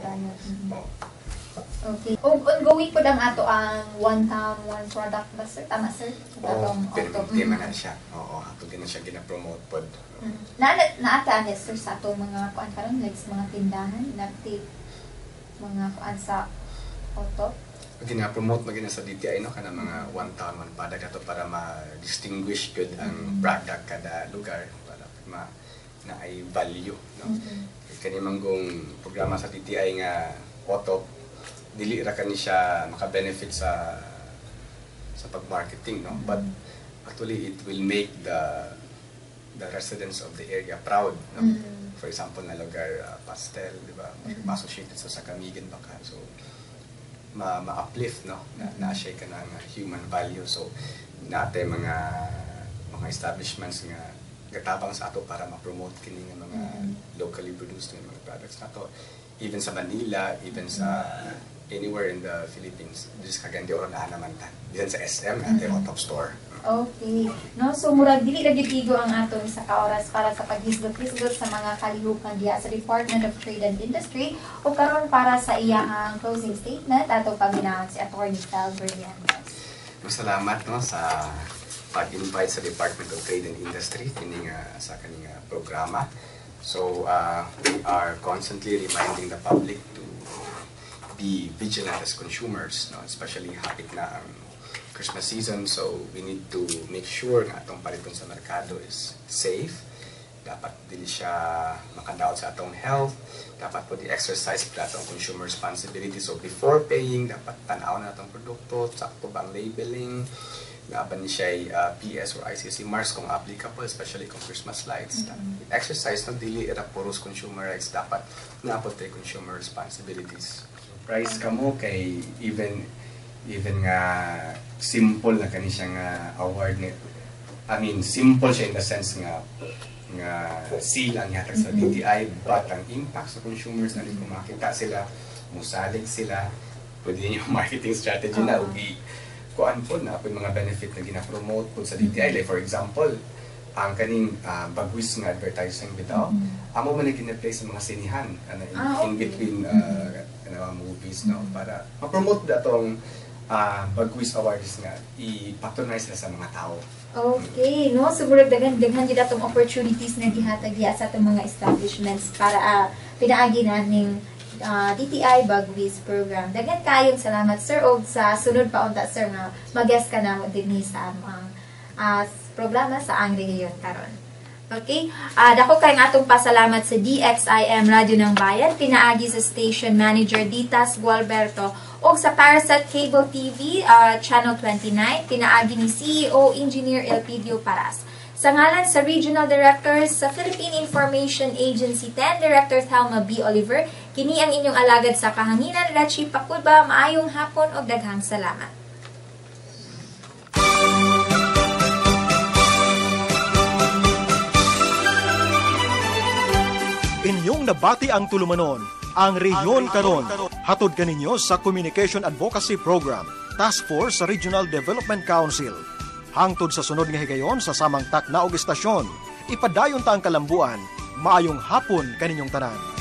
Okay. O ongoing po lang ato ang one time, one product ba sir? Tama sir? Hindi man na siya. Oo, ato din na siya gina-promote po. Naata niya sir sa ato mga kuan karon like mga tindahan, nagtip mga kuan sa auto. Gina-promote magina sa DTI no kana mga one time, one product ato para ma-distinguish good ang product kada lugar para na ay value. No? Kani manggong programa sa DTI nga auto, dili ra kani siya maka-benefit sa pag-marketing, no? But actually it will make the residents of the area proud, no? For example, na lugar pastel, di ba? Ma-associated sa Kamigan baka. So ma-uplift, no? Na siya ka ng human value. So naate mga establishments nga gatabang sa ato para ma-promote kini nga mga locally produced nga mga products nato. Even sa Manila, even sa anywhere in the Philippines, this kagandi oron na naman ta. Diyan sa SM natin o top store. Okay. No, so murag dili ra gyud igo ang aton sa kaoras para sa paghisgot-hisgot sa mga kalihukan diha sa Department of Trade and Industry o karon para sa iyang closing statement ato paminaw si Attorney Sal Berliandas. Salamat no sa pag-invite sa Department of Trade and Industry kining sa kaning programa. So we are constantly reminding the public to be vigilant as consumers, no? Especially hapit na ang Christmas season, so we need to make sure na atong paliton sa merkado is safe. Dapat dili siya makadaot sa atong health. Dapat po di-exercise pa atong consumer responsibility. So before paying, dapat tanaw na atong produkto, sakto ba ang labeling, laban ni siya PS or ICC marks kung applicable, especially kung Christmas lights. Exercise no dili era puros consumer rights, dapat naapot tayo consumer responsibilities. Price kamo kay even nga simple na kani siya nga award net. I mean simple siya in the sense nga seal ang yatag sa DTI, but ang impact sa consumers na kung makita sila, musalig sila, pwede yung marketing strategy na ugi kuan po na po mga benefit na gina-promote po sa DTI. Like for example, ang kaning bagwis nga advertising bitaw, amo man gina-play sa mga sinihan in between movies no para ma-promote datong bagwis awards nga i-patronize sa mga tao. Okay, no? So, murag daghan gid atong opportunities na gihatag sa atong mga establishments para pinaagi naning DTI Bagwis program. Daghan kayong salamat, sir, og sa sunod pa unta, sir, nga mag-guest ka na dinhi sa among programa sa ang rehiyon karon. Okay? Dako kay atong pasalamat sa DXIM Radio ng Bayan, pinaagi sa station manager Ditas Gualberto, o sa Parasat Cable TV, Channel 29, pinaagi ni CEO Engineer Elpidio Paras. Sa ngalan sa Regional Directors sa Philippine Information Agency 10, Director Thelma B. Oliver, kini ang inyong alagad sa kahanginan, Rachi Pakudba, maayong hapon o daghang salamat. Inyong nabati ang tulumanon, ang Rehiyon Karon. Hatod kaninyo sa Communication Advocacy Program, Task Force sa Regional Development Council. Hangtod sa sunod nga higayon sa samang takna og istasyon, ipadayon ta ang kalambuan, maayong hapon kaninyong tanan.